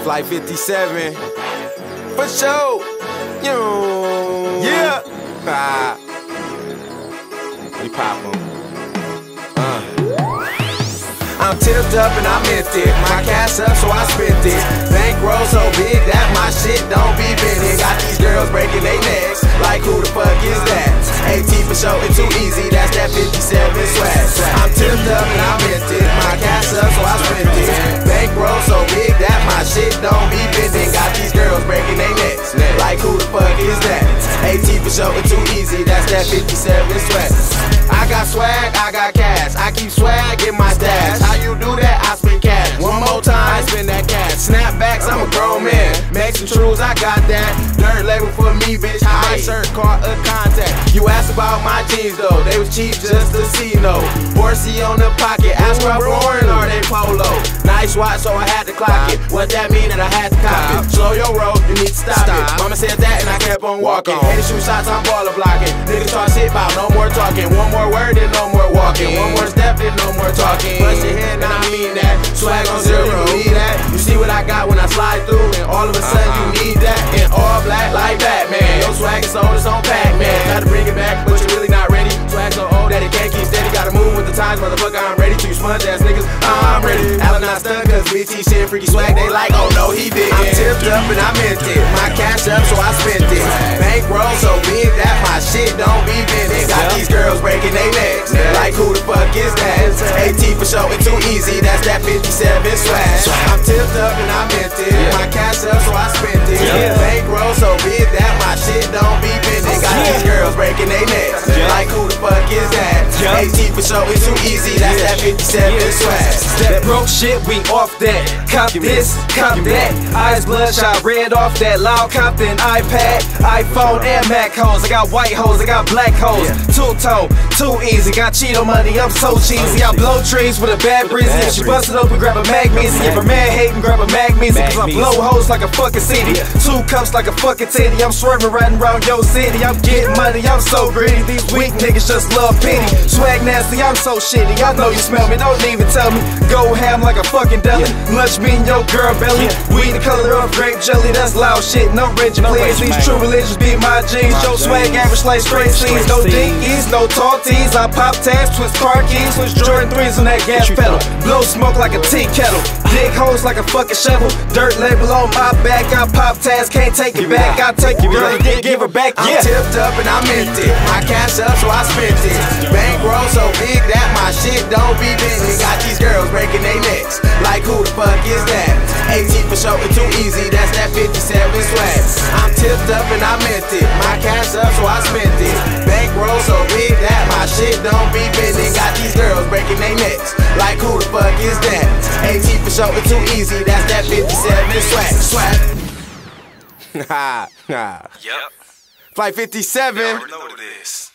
Flight 57. For sure. Yeah. We pop 'em. I'm tipped up and I meant it. My cash up, so I spent it. Bankroll so big that my shit don't be bending. Got these girls breaking their necks. Like who the fuck is that? AT for sure, it's too easy. That's that 57 swag. I'm tipped up and I meant it. My cash up, so I spent it. Bankroll so big that my shit don't be bending. Got these girls breaking their necks. Like who the fuck is that? AT for sure, it's too easy. That's that 57 swag. I got swag, I got cash. I keep swag in my stash. How you do that? I spend cash. One more time, I spend that cash. Snapbacks, I'm a grown man. Max and Trues, I got that. Dirt label for me, bitch. High shirt, car, a contact. You asked about my jeans though, they was cheap just to see no. Horsey on the pocket, ask about Warren or they polo. Nice watch, so I had to clock it. What that mean that I had to cop it? Slow your roll, you need to stop it. Mama said that and I kept on walking. Hey, to shoot shots, I'm baller blocking. Niggas talk shit about no more talking. One more word and no more walking. One more step and no more talking. Bust your head and I mean that. Swag on zero, you believe that? You see what I got when I slide through, and all of a sudden you need that. And all black like Batman. Your swag is old, it's on Pac-Man. Try to bring it back, but you're really not ready. Swag so old that it can't keep steady. Gotta move with the times, motherfucker, I'm ready. To you sponge ass niggas, I'm ready. Allen not stunned, cause BT shit, freaky swag, they like, oh no, he did. I'm tipped up and I meant it. My cash up, so I spent it. Bankroll so big that my shit don't be bending. Got these girls breaking their necks. Like who the fuck is that? AT for sure, it's too easy. That's that 57 swag. I'm tipped up and I meant it. My cash up, so I spent it. Bankroll so big that my shit don't be bending. Got these girls breaking their necks. Like who the fuck is that? AT for sure, it's too easy. That's that 57 swag. That broke shit, we off that. Cop this, cop that. Eyes bloodshot, red off that. Loud Compton, iPad, iPhone, and Mac hoes. I got white hoes, I got black hoes. Two-tone, too easy. Got Cheeto money, I'm so cheesy. I blow trees with a bad breezy. If she bust it open, grab a mag meezy. If her man hatin', grab a mag meezy. Cause I blow hoes like a fucking city. Two cups like a fucking titty. I'm swerving riding around your city. I'm getting money, I'm so greedy. These weak niggas just love pity. Swag nasty, I'm so shitty. I know you smell me, don't even tell me. Go ham like a fucking deli. Lunch me in your girl belly. We the color of grape jelly, that's loud shit. No rigid please. These true religions be my jeans. Your swag average like straight C's. No dinkies, no tall tees. I pop tabs, twist car keys. Switch Jordan 3s on that gas pedal. Blow smoke like a tea kettle. Dig holes like a fucking shovel. Dirt label on my back. I pop tabs, can't take it back. I take your girl and give her back. I'm tipped up and I meant it. My cash up, so I spent it. Bankroll so big that my shit don't be bending. Got these girls breaking their necks. Like who the fuck is that? AT for sure, it's too easy. That's that 57 swag. I'm tipped up and I meant it. My cash up, so I spent it. Bankroll so big that my shit don't be bending. Got these girls breaking their necks. Like who the fuck is that? AT for sure, it's too easy. That's that 57 swag. Yep. Flight 57. You already know what it is.